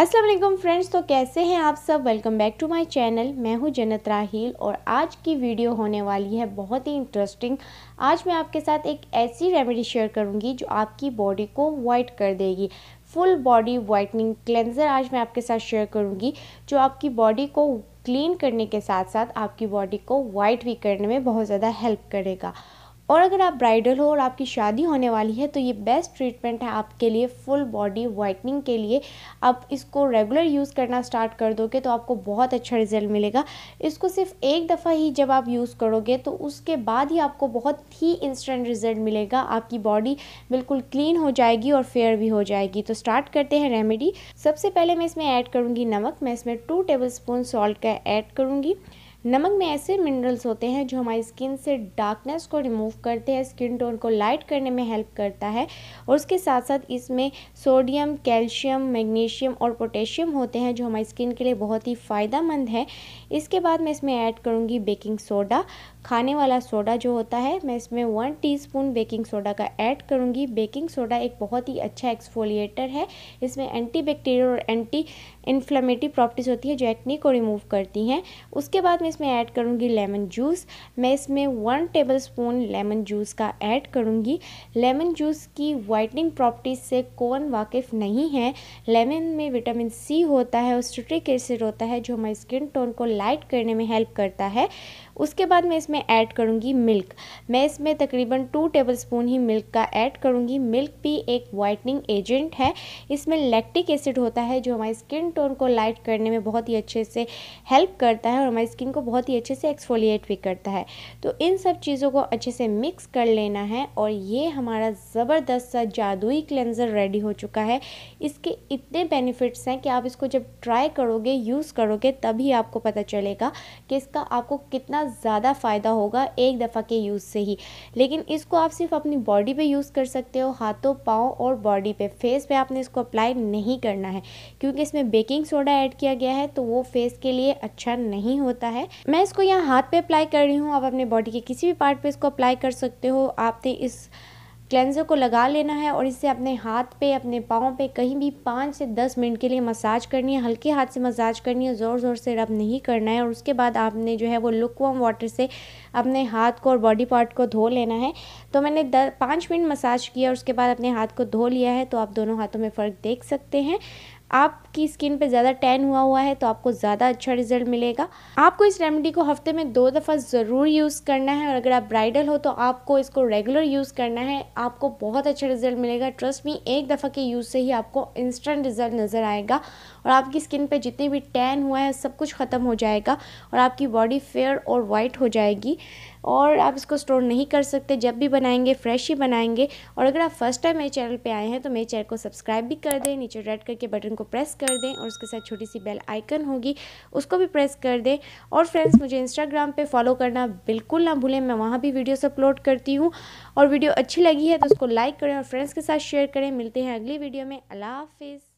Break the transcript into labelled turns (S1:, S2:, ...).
S1: अस्सलाम वालेकुम फ्रेंड्स, तो कैसे हैं आप सब। Welcome back to my channel. मैं हूं जन्नत राहील और आज की वीडियो होने वाली है बहुत ही इंटरेस्टिंग। आज मैं आपके साथ एक ऐसी रेमेडी शेयर करूंगी जो आपकी बॉडी को वाइट कर देगी। फुल बॉडी वाइटनिंग क्लेंजर आज मैं आपके साथ शेयर करूंगी जो आपकी बॉडी को क्लीन करने के साथ साथ आपकी बॉडी को वाइट भी करने में बहुत ज़्यादा हेल्प करेगा। और अगर आप ब्राइडल हो और आपकी शादी होने वाली है तो ये बेस्ट ट्रीटमेंट है आपके लिए फुल बॉडी वाइटनिंग के लिए। आप इसको रेगुलर यूज़ करना स्टार्ट कर दोगे तो आपको बहुत अच्छा रिजल्ट मिलेगा। इसको सिर्फ एक दफ़ा ही जब आप यूज़ करोगे तो उसके बाद ही आपको बहुत ही इंस्टेंट रिजल्ट मिलेगा। आपकी बॉडी बिल्कुल क्लीन हो जाएगी और फेयर भी हो जाएगी। तो स्टार्ट करते हैं रेमेडी। सबसे पहले मैं इसमें ऐड करूँगी नमक। मैं इसमें 2 टेबलस्पून सॉल्ट का ऐड करूँगी। नमक में ऐसे मिनरल्स होते हैं जो हमारी स्किन से डार्कनेस को रिमूव करते हैं, स्किन टोन को लाइट करने में हेल्प करता है। और उसके साथ साथ इसमें सोडियम, कैल्शियम, मैग्नीशियम और पोटेशियम होते हैं जो हमारी स्किन के लिए बहुत ही फ़ायदेमंद है। इसके बाद मैं इसमें ऐड करूँगी बेकिंग सोडा, खाने वाला सोडा जो होता है। मैं इसमें 1 टीस्पून बेकिंग सोडा का ऐड करूँगी। बेकिंग सोडा एक बहुत ही अच्छा एक्सफोलिएटर है। इसमें एंटीबैक्टीरियल और एंटी इन्फ्लेमेटरी प्रॉपर्टीज़ होती है जो एक्ने को रिमूव करती हैं। उसके बाद मैं इसमें ऐड करूँगी लेमन जूस। मैं इसमें 1 टेबलस्पून लेमन जूस का ऐड करूँगी। लेमन जूस की वाइटनिंग प्रॉपर्टीज़ से कौन वाकिफ़ नहीं है। लेमन में विटामिन सी होता है और सिट्रिक एसिड होता है जो हमारी स्किन टोन को लाइट करने में हेल्प करता है। उसके बाद मैं इसमें ऐड करूँगी मिल्क। मैं इसमें तकरीबन 2 टेबलस्पून ही मिल्क का ऐड करूँगी। मिल्क भी एक वाइटनिंग एजेंट है। इसमें लैक्टिक एसिड होता है जो हमारी स्किन टोन को लाइट करने में बहुत ही अच्छे से हेल्प करता है और हमारी स्किन को बहुत ही अच्छे से एक्सफोलिएट भी करता है। तो इन सब चीज़ों को अच्छे से मिक्स कर लेना है और ये हमारा ज़बरदस्त सा जादुई क्लेंजर रेडी हो चुका है। इसके इतने बेनिफिट्स हैं कि आप इसको जब ट्राई करोगे, यूज़ करोगे, तभी आपको पता चलेगा कि इसका आपको कितना ज़्यादा फ़ायदा होगा एक दफ़ा के यूज़ से ही। लेकिन इसको आप सिर्फ अपनी बॉडी पे यूज़ कर सकते हो, हाथों, पाँव और बॉडी पे। फेस पे आपने इसको अप्लाई नहीं करना है क्योंकि इसमें बेकिंग सोडा ऐड किया गया है तो वो फेस के लिए अच्छा नहीं होता है। मैं इसको यहाँ हाथ पे अप्लाई कर रही हूँ। आप अपने बॉडी के किसी भी पार्ट पे इसको अप्लाई कर सकते हो। आपने इस क्लेंजर को लगा लेना है और इसे अपने हाथ पे, अपने पाँव पे कहीं भी 5 से 10 मिनट के लिए मसाज करनी है। हल्के हाथ से मसाज करनी है, ज़ोर ज़ोर से रब नहीं करना है। और उसके बाद आपने जो है वो लुकवार्म वाटर से अपने हाथ को और बॉडी पार्ट को धो लेना है। तो मैंने 5 मिनट मसाज किया और उसके बाद अपने हाथ को धो लिया है। तो आप दोनों हाथों में फ़र्क देख सकते हैं। आपकी स्किन पे ज़्यादा टैन हुआ है तो आपको ज़्यादा अच्छा रिजल्ट मिलेगा। आपको इस रेमेडी को हफ्ते में 2 दफ़ा ज़रूर यूज़ करना है और अगर आप ब्राइडल हो तो आपको इसको रेगुलर यूज़ करना है। आपको बहुत अच्छा रिजल्ट मिलेगा। ट्रस्ट मी, एक दफ़ा के यूज़ से ही आपको इंस्टेंट रिजल्ट नज़र आएगा और आपकी स्किन पे जितनी भी टैन हुआ है सब कुछ ख़त्म हो जाएगा और आपकी बॉडी फेयर और वाइट हो जाएगी। और आप इसको स्टोर नहीं कर सकते, जब भी बनाएंगे फ्रेश ही बनाएंगे। और अगर आप फर्स्ट टाइम मेरे चैनल पे आए हैं तो मेरे चैनल को सब्सक्राइब भी कर दें, नीचे रेड करके बटन को प्रेस कर दें और उसके साथ छोटी सी बेल आइकन होगी उसको भी प्रेस कर दें। और फ्रेंड्स, मुझे इंस्टाग्राम पे फॉलो करना बिल्कुल ना भूलें, मैं वहाँ भी वीडियोस अपलोड करती हूँ। और वीडियो अच्छी लगी है तो उसको लाइक करें और फ्रेंड्स के साथ शेयर करें। मिलते हैं अगली वीडियो में। अल्लाह हाफिज़।